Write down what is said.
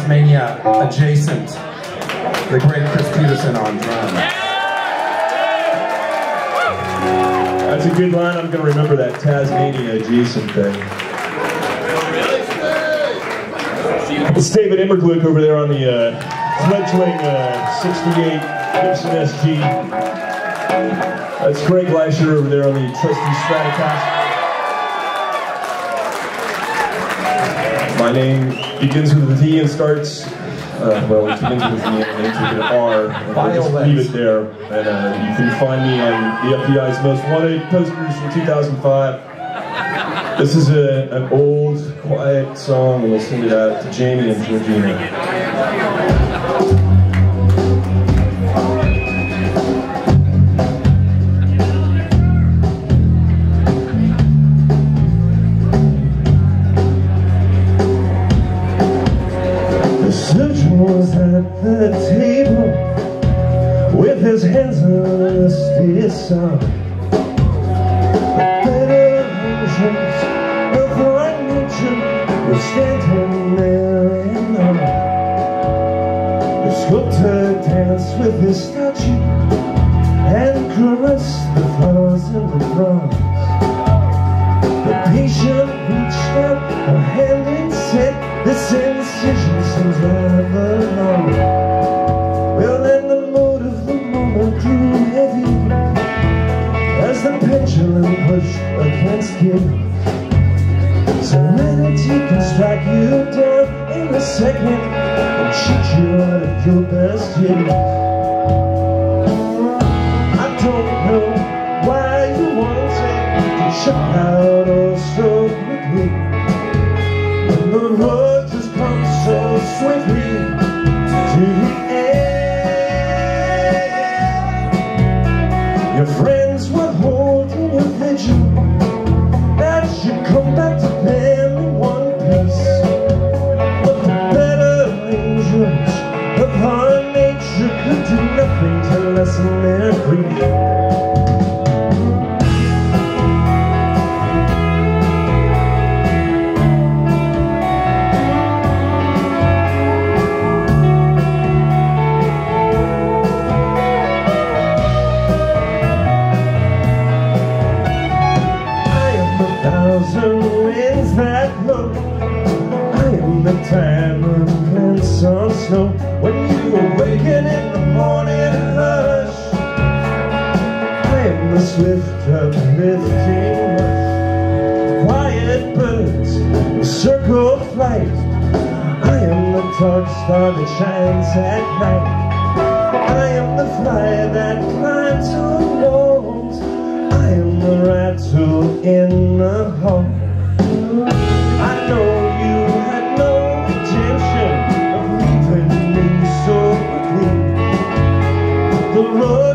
Tasmania adjacent, the great Chris Peterson on drums. That's a good line. I'm going to remember that Tasmania adjacent thing. It's David Immergluck over there on the fledgling 68 Gibson SG. That's Greg Leisher over there on the trusty Stratocaster. My name begins with a D and starts, well, it begins with a D and ends with an R. And I'll just leave it there. And you can find me on the FBI's Most Wanted posters from 2005. This is an old, quiet song, and we'll send it out to Jamie and Georgina. Was at the table with his hands on his side. The better versions of our nature were standing there in honor. The sculptor danced with his statue and caressed the flowers in the bronze. The patient reached out a hand and said, "This incision seems rather long." Well, then the load of the moment grew heavy as the pendulum pushed against him. Serenity can strike you down in a second and cheat you out of your best years. I don't know why you wanted to shut out all so quickly, when the road just comes so swiftly to the end. Your friends were holding your vigil that you come back to them in one piece. But the better angels of our nature could do nothing to lessen their grief. Winds that blow, I am the diamond glance on snow. When you awaken in the morning hush, I am the swift uplifting rush. Quiet birds, the circle flight, I am the dark star that shines at night. I am the fly that climbs on walls, I am the rattle in the hall. I know you had no intention of leaving me so quickly. The road